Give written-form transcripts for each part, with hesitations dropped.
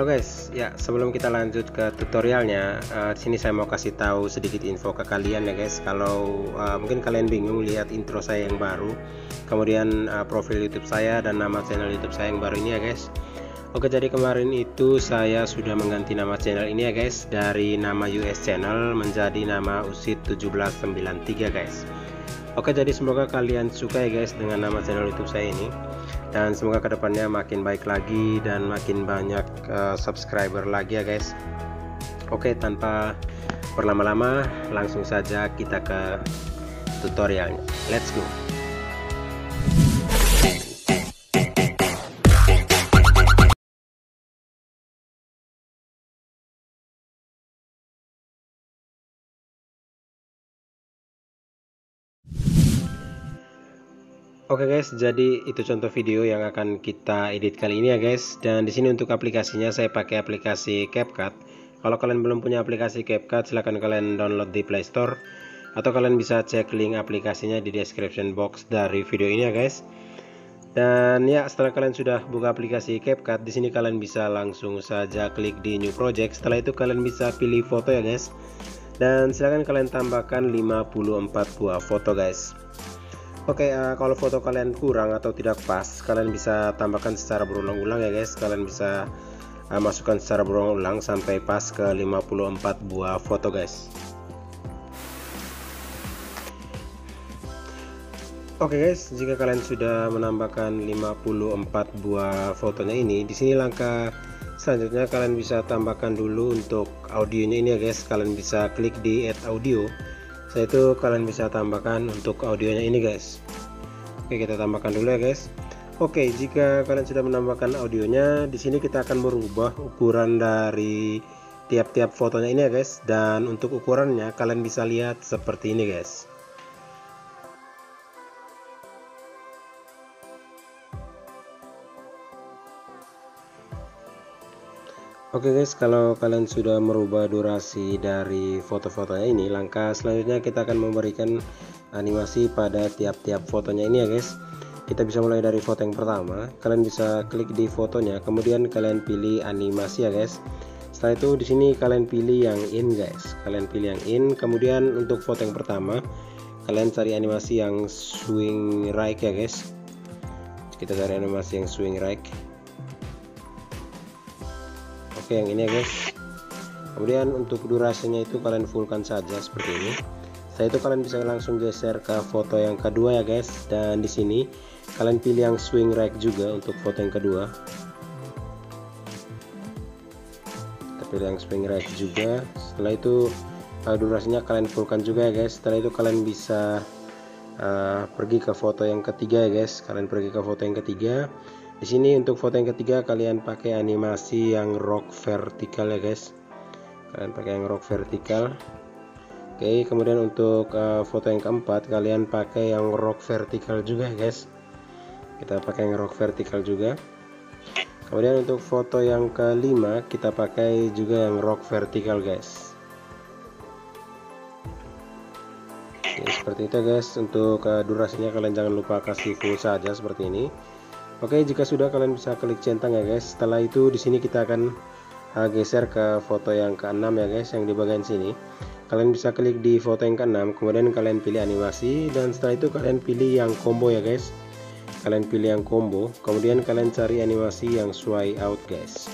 Halo guys, ya sebelum kita lanjut ke tutorialnya, di sini saya mau kasih tahu sedikit info ke kalian ya guys. Kalau mungkin kalian bingung lihat intro saya yang baru, kemudian profil YouTube saya dan nama channel YouTube saya yang baru ini ya guys. Oke, jadi kemarin itu saya sudah mengganti nama channel ini ya guys, dari nama US Channel menjadi nama Usit 1793 guys. Oke, jadi semoga kalian suka ya guys dengan nama channel YouTube saya ini, dan semoga kedepannya makin baik lagi dan makin banyak subscriber lagi ya guys. Oke, tanpa berlama-lama langsung saja kita ke tutorialnya. Let's go. Oke guys, jadi itu contoh video yang akan kita edit kali ini ya guys. Dan di sini untuk aplikasinya saya pakai aplikasi CapCut. Kalau kalian belum punya aplikasi CapCut, silahkan kalian download di Play Store, atau kalian bisa cek link aplikasinya di description box dari video ini ya guys. Dan ya, setelah kalian sudah buka aplikasi CapCut, di sini kalian bisa langsung saja klik di New Project. Setelah itu kalian bisa pilih foto ya guys. Dan silahkan kalian tambahkan 54 buah foto guys. Oke, kalau foto kalian kurang atau tidak pas, kalian bisa tambahkan secara berulang-ulang ya guys. Kalian bisa masukkan secara berulang-ulang sampai pas ke 54 buah foto guys. Oke guys, jika kalian sudah menambahkan 54 buah fotonya ini, di sini langkah selanjutnya kalian bisa tambahkan dulu untuk audionya ini ya guys. Kalian bisa klik di add audio. Setelah itu kalian bisa tambahkan untuk audionya ini guys. Oke, kita tambahkan dulu ya guys. Oke, jika kalian sudah menambahkan audionya, di sini kita akan merubah ukuran dari tiap-tiap fotonya ini ya guys. Dan untuk ukurannya kalian bisa lihat seperti ini guys. Oke guys, kalau kalian sudah merubah durasi dari foto-fotonya ini, langkah selanjutnya kita akan memberikan animasi pada tiap-tiap fotonya ini ya guys. Kita bisa mulai dari foto yang pertama. Kalian bisa klik di fotonya, kemudian kalian pilih animasi ya guys. Setelah itu di sini kalian pilih yang in guys. Kalian pilih yang in, kemudian untuk foto yang pertama kalian cari animasi yang swing right ya guys. Kita cari animasi yang swing right. Oke, yang ini ya guys. Kemudian untuk durasinya itu kalian fullkan saja seperti ini. Setelah itu kalian bisa langsung geser ke foto yang kedua ya guys. Dan di sini kalian pilih yang swing right juga untuk foto yang kedua. Kita pilih yang swing right juga. Setelah itu durasinya kalian fullkan juga ya guys. Setelah itu kalian bisa pergi ke foto yang ketiga ya guys. Kalian pergi ke foto yang ketiga. Di sini untuk foto yang ketiga kalian pakai animasi yang rock vertikal ya guys. Kalian pakai yang rock vertikal. Oke, kemudian untuk foto yang keempat kalian pakai yang rock vertikal juga ya guys. Kita pakai yang rock vertikal juga. Kemudian untuk foto yang kelima kita pakai juga yang rock vertikal guys. Oke, seperti itu guys. Untuk durasinya kalian jangan lupa kasih full saja seperti ini. Oke, jika sudah kalian bisa klik centang ya guys. Setelah itu di sini kita akan geser ke foto yang ke-6 ya guys, yang di bagian sini. Kalian bisa klik di foto yang ke-6, kemudian kalian pilih animasi, dan setelah itu kalian pilih yang combo ya guys. Kalian pilih yang combo, kemudian kalian cari animasi yang sway out guys.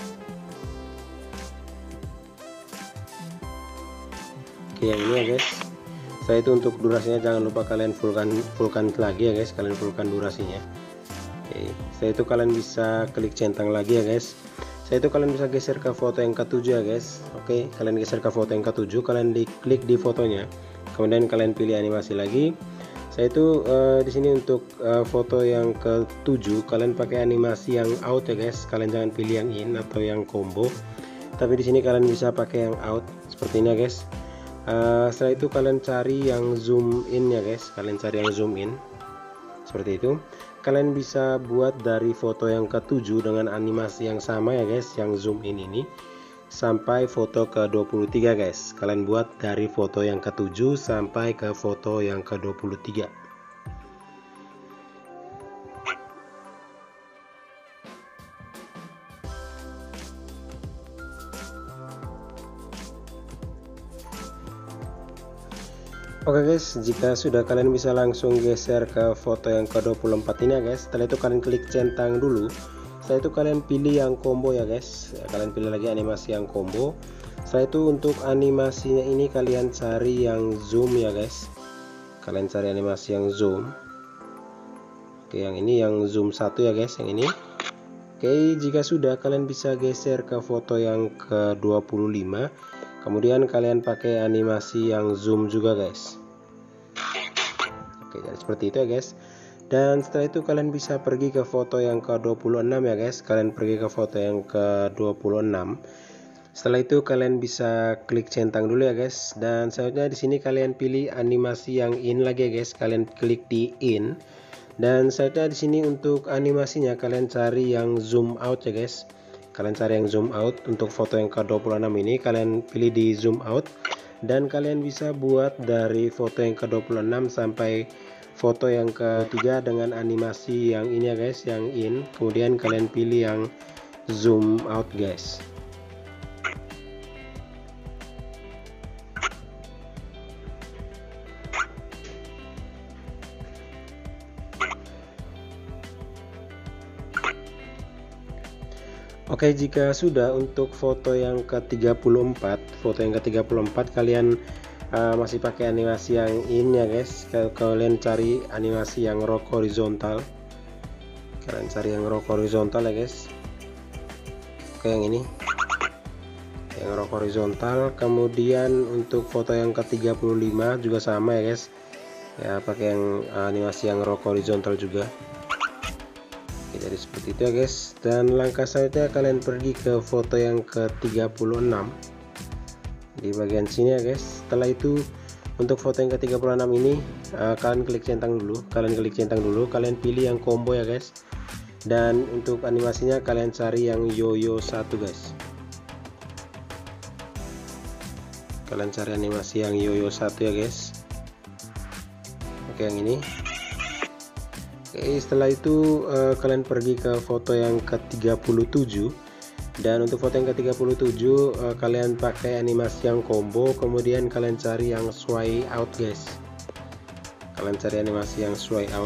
Oke, yang ini ya guys. Setelah itu untuk durasinya jangan lupa kalian fullkan lagi ya guys. Kalian fullkan durasinya. Oke, setelah itu kalian bisa klik centang lagi ya guys. Setelah itu kalian bisa geser ke foto yang ke-7 ya guys. Oke, kalian geser ke foto yang ke-7, kalian diklik di fotonya, kemudian kalian pilih animasi lagi. Setelah itu di sini untuk foto yang ke-7 kalian pakai animasi yang out ya guys. Kalian jangan pilih yang in atau yang combo, tapi di sini kalian bisa pakai yang out seperti ini ya guys. Setelah itu kalian cari yang zoom in ya guys. Kalian cari yang zoom in seperti itu. Kalian bisa buat dari foto yang ke-7 dengan animasi yang sama ya guys, yang zoom in ini sampai foto ke-23 guys. Kalian buat dari foto yang ke-7 sampai ke foto yang ke-23. Oke guys, jika sudah kalian bisa langsung geser ke foto yang ke-24 ini ya guys. Setelah itu kalian klik centang dulu. Setelah itu kalian pilih yang combo ya guys. Kalian pilih lagi animasi yang combo. Setelah itu untuk animasinya ini kalian cari yang zoom ya guys. Kalian cari animasi yang zoom. Oke, yang ini yang zoom 1 ya guys, yang ini. Oke, jika sudah kalian bisa geser ke foto yang ke-25. Kemudian kalian pakai animasi yang zoom juga guys. Oke, jadi seperti itu ya guys. Dan setelah itu kalian bisa pergi ke foto yang ke-26 ya guys. Kalian pergi ke foto yang ke-26. Setelah itu kalian bisa klik centang dulu ya guys. Dan selanjutnya di sini kalian pilih animasi yang in lagi ya guys. Kalian klik di in. Dan selanjutnya di sini untuk animasinya kalian cari yang zoom out ya guys. Kalian cari yang zoom out. Untuk foto yang ke-26 ini kalian pilih di zoom out. Dan kalian bisa buat dari foto yang ke-26 sampai foto yang ketiga dengan animasi yang ini ya guys, yang in. Kemudian kalian pilih yang zoom out guys. Oke, jika sudah untuk foto yang ke-34, kalian masih pakai animasi yang in ya guys. Kalian cari animasi yang rock horizontal. Kalian cari yang rock horizontal ya guys. Oke, yang ini. Yang rock horizontal. Kemudian untuk foto yang ke-35 juga sama ya guys. Ya, pakai yang animasi yang rock horizontal juga. Jadi seperti itu ya guys. Dan langkah selanjutnya kalian pergi ke foto yang ke-36 di bagian sini ya guys. Setelah itu untuk foto yang ke-36 ini kalian klik centang dulu. Kalian pilih yang combo ya guys. Dan untuk animasinya kalian cari yang yoyo 1 guys. Kalian cari animasi yang yoyo 1 ya guys. Oke, yang ini. Oke, setelah itu kalian pergi ke foto yang ke-37. Dan untuk foto yang ke-37 kalian pakai animasi yang combo. Kemudian kalian cari yang sway out guys. Kalian cari animasi yang sway out.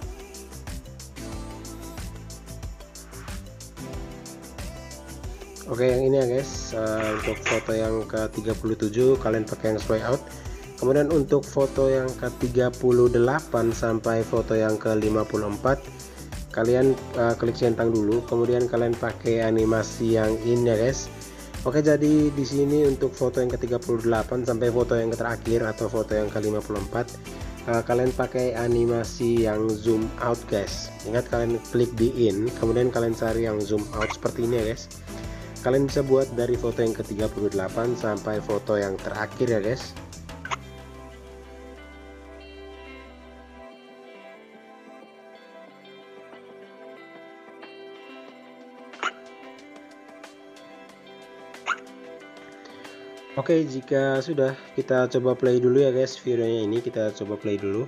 Oke, yang ini ya guys. Untuk foto yang ke-37 kalian pakai yang sway out. Kemudian untuk foto yang ke-38 sampai foto yang ke-54 kalian klik centang dulu. Kemudian kalian pakai animasi yang in ya guys. Oke, jadi di sini untuk foto yang ke-38 sampai foto yang terakhir atau foto yang ke-54 kalian pakai animasi yang zoom out guys. Ingat, kalian klik di in, kemudian kalian cari yang zoom out seperti ini ya guys. Kalian bisa buat dari foto yang ke-38 sampai foto yang terakhir ya guys. Oke, jika sudah, kita coba play dulu ya guys videonya ini. Kita coba play dulu.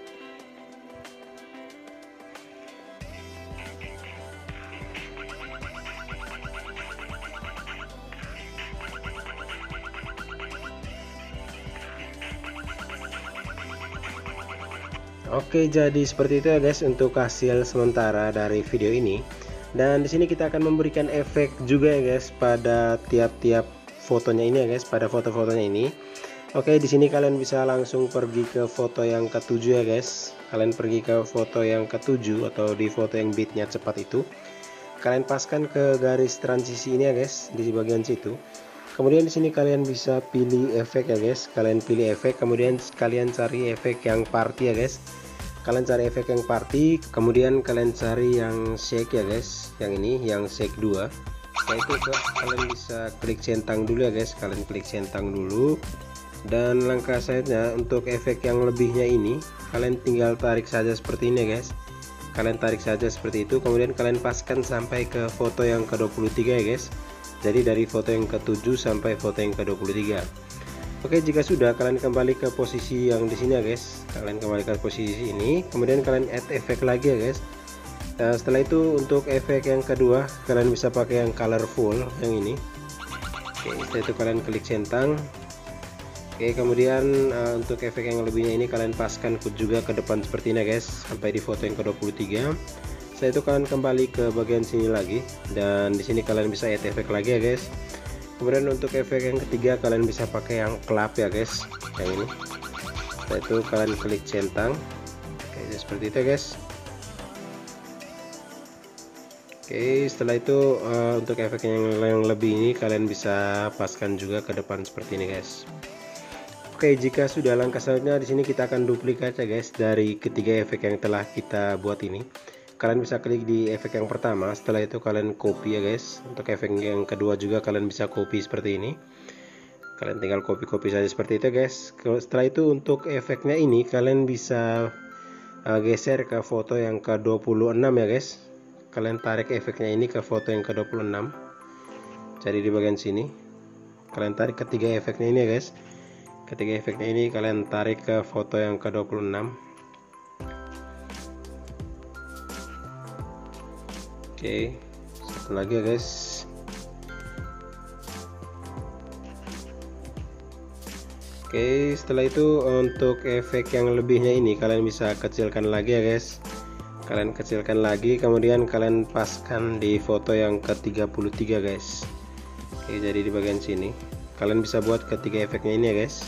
Oke, jadi seperti itu ya guys untuk hasil sementara dari video ini. Dan di sini kita akan memberikan efek juga ya guys pada tiap-tiap fotonya ini ya guys, pada foto-fotonya ini. Oke, di sini kalian bisa langsung pergi ke foto yang ke-7 ya guys. Kalian pergi ke foto yang ke-7 atau di foto yang bitnya cepat itu. Kalian paskan ke garis transisi ini ya guys, di bagian situ. Kemudian di sini kalian bisa pilih efek ya guys. Kalian pilih efek, kemudian kalian cari efek yang party ya guys. Kalian cari efek yang party, kemudian kalian cari yang shake ya guys. Yang ini, yang shake 2. Setelah itu kalian bisa klik centang dulu ya guys. Kalian klik centang dulu. Dan langkah selanjutnya untuk efek yang lebihnya ini, kalian tinggal tarik saja seperti ini ya guys. Kalian tarik saja seperti itu, kemudian kalian paskan sampai ke foto yang ke-23 ya guys. Jadi dari foto yang ke-7 sampai foto yang ke-23. Oke, jika sudah, kalian kembali ke posisi yang di sini ya guys. Kalian kembali ke posisi ini, kemudian kalian add efek lagi ya guys. Nah, setelah itu untuk efek yang kedua, kalian bisa pakai yang colorful yang ini. Oke, setelah itu kalian klik centang. Oke, kemudian untuk efek yang lebihnya ini kalian paskan juga ke depan seperti ini guys, sampai di foto yang ke-23. Setelah itu kalian kembali ke bagian sini lagi, dan di sini kalian bisa add efek lagi ya guys. Kemudian untuk efek yang ketiga kalian bisa pakai yang clap ya guys, yang ini. Setelah itu kalian klik centang. Oke, seperti itu guys. Oke, setelah itu untuk efek yang lebih ini kalian bisa paskan juga ke depan seperti ini guys. Oke, jika sudah, langkah selanjutnya di sini kita akan duplikat ya guys dari ketiga efek yang telah kita buat ini. Kalian bisa klik di efek yang pertama, setelah itu kalian copy ya guys. Untuk efek yang kedua juga kalian bisa copy seperti ini. Kalian tinggal copy saja seperti itu guys. Setelah itu untuk efeknya ini kalian bisa geser ke foto yang ke-26 ya guys. Kalian tarik efeknya ini ke foto yang ke-26. Jadi di bagian sini kalian tarik ketiga efeknya ini ya guys. Ketiga efeknya ini kalian tarik ke foto yang ke-26. Oke, satu lagi ya guys. Oke, setelah itu untuk efek yang lebihnya ini kalian bisa kecilkan lagi ya guys. Kalian kecilkan lagi, kemudian kalian paskan di foto yang ke-33 guys. Oke, jadi di bagian sini kalian bisa buat ketiga efeknya ini ya guys.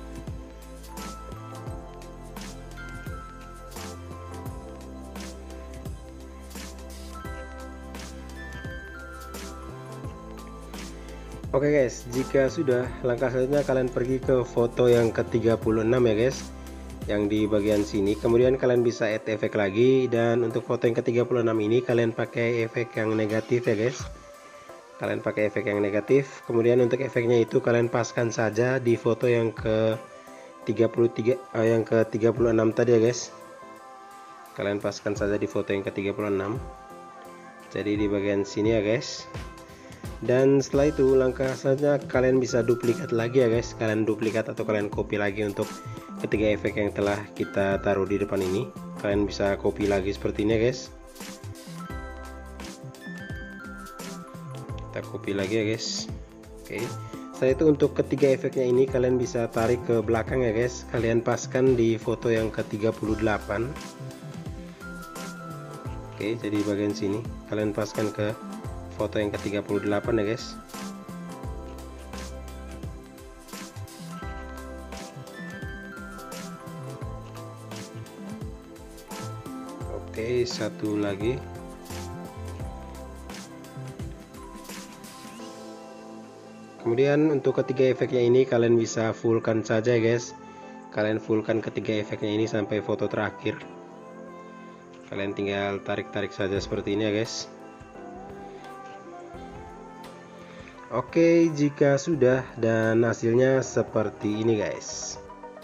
Oke guys, jika sudah, langkah selanjutnya kalian pergi ke foto yang ke-36 ya guys, yang di bagian sini. Kemudian kalian bisa add efek lagi, dan untuk foto yang ke-36 ini kalian pakai efek yang negatif ya guys. Kalian pakai efek yang negatif. Kemudian untuk efeknya itu kalian paskan saja di foto yang ke-33 yang ke-36 tadi ya guys. Kalian paskan saja di foto yang ke-36. Jadi di bagian sini ya guys. Dan setelah itu langkah selanjutnya kalian bisa duplikat lagi ya guys. Kalian duplikat atau kalian copy lagi untuk ketiga efek yang telah kita taruh di depan ini. Kalian bisa copy lagi seperti ini ya guys. Kita copy lagi ya guys. Oke, setelah itu untuk ketiga efeknya ini kalian bisa tarik ke belakang ya guys. Kalian paskan di foto yang ke-38. Oke, jadi bagian sini kalian paskan ke foto yang ke-38 ya guys. Oke, satu lagi. Kemudian untuk ketiga efeknya ini kalian bisa fullkan saja ya guys. Kalian fullkan ketiga efeknya ini sampai foto terakhir. Kalian tinggal tarik-tarik saja seperti ini ya guys. Oke, jika sudah, dan hasilnya seperti ini guys.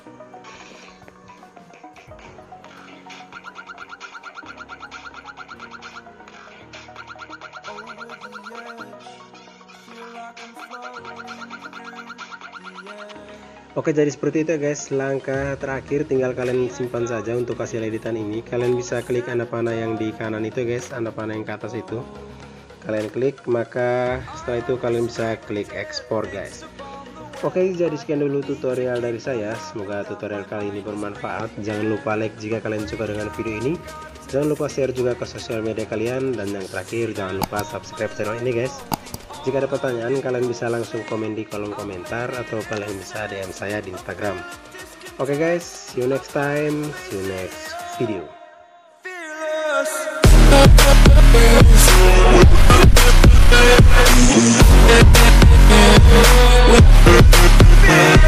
Oke, jadi seperti itu guys. Langkah terakhir tinggal kalian simpan saja untuk hasil editan ini. Kalian bisa klik tanda panah yang di kanan itu guys, tanda panah yang ke atas itu. Kalian klik, maka setelah itu kalian bisa klik ekspor guys. Oke, jadi sekian dulu tutorial dari saya. Semoga tutorial kali ini bermanfaat. Jangan lupa like jika kalian suka dengan video ini. Jangan lupa share juga ke sosial media kalian. Dan yang terakhir, jangan lupa subscribe channel ini guys. Jika ada pertanyaan, kalian bisa langsung komen di kolom komentar, atau kalian bisa DM saya di Instagram. Oke guys, see you next time, see you next video. We'll be right back.